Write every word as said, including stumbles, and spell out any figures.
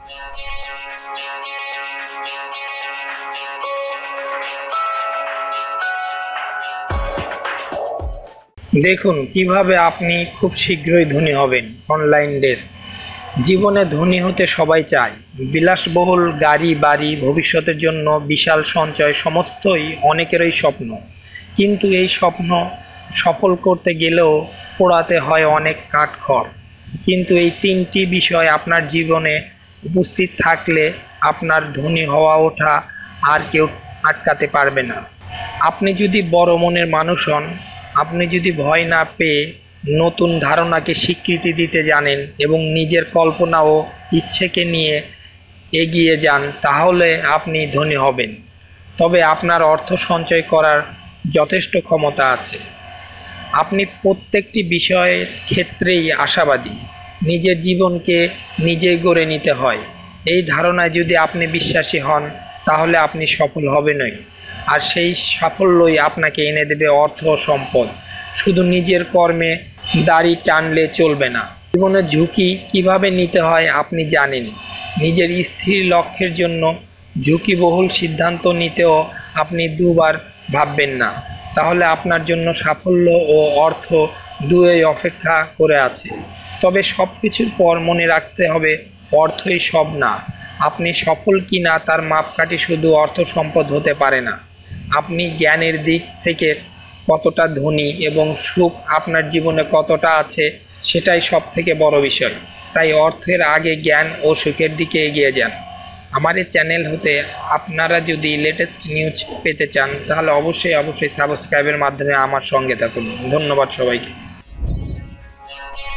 দেখুন কিভাবে আপনি খুব শীঘ্রই ধনী হবেন। Online desk. জীবনে ধনী হতে সবাই চায়। বিলাসবহুল গাড়ি, বাড়ি, ভবিষ্যতের জন্য বিশাল সঞ্চয় সমস্তই অনেকেরই স্বপ্ন। কিন্তু এই স্বপ্ন সফল করতে গেলেও পোড়াতে হয় অনেক কাঠখড়। কিন্তু এই তিনটি বিষয় আপনার জীবনে উপস্থিত থাকলে আপনার ধনী হওয়া ওঠা আর কেউ আটকাতে পারবে না। আপনি যদি বড় মনের মানুষ হন, আপনি যদি ভয় না পেয়ে নতুন ধারণাকে স্বীকৃতি দিতে জানেন এবং নিজের কল্পনা ও ইচ্ছেকে নিয়ে এগিয়ে যান, তাহলে আপনি ধনী হবেন। তবে আপনার অর্থ সঞ্চয় করার যথেষ্ট ক্ষমতা আছে। আপনি প্রত্যেকটি বিষয়ের ক্ষেত্রেই আশাবাদী। নিজের জীবনকে নিজেই গড়ে নিতে হয়, এই ধারণায় যদি আপনি বিশ্বাসী হন, তাহলে আপনি সফল হবেনই। আর সেই সাফল্যই আপনাকে এনে দেবে অর্থ ও সম্পদ। শুধু নিজের কর্মে দাড়ি টানলে চলবে না। জীবনের ঝুঁকি কিভাবে নিতে হয় আপনি জানেন। নিজের স্থির লক্ষ্যের জন্য ঝুঁকিবহুল সিদ্ধান্ত নিতেও আপনি দুবার ভাববেন না। তাহলে আপনার জন্য সাফল্য ও অর্থ দুটোই অপেক্ষা করে আছে। তবে সব কিছুর পর মনে রাখতে হবে, অর্থই সব না। আপনি সফল কি না তার মাপকাঠি শুধু অর্থ সম্পদ হতে পারে না। আপনি জ্ঞানের দিক থেকে কতটা ধনী এবং সুখ আপনার জীবনে কতটা আছে, সেটাই সব থেকে বড় বিষয়। তাই অর্থের আগে জ্ঞান ও সুখের দিকে এগিয়ে যান। আমার এই চ্যানেল হতে আপনারা যদি লেটেস্ট নিউজ পেতে চান, তাহলে অবশ্যই অবশ্যই সাবস্ক্রাইবের মাধ্যমে আমার সঙ্গে থাকুন। ধন্যবাদ সবাইকে।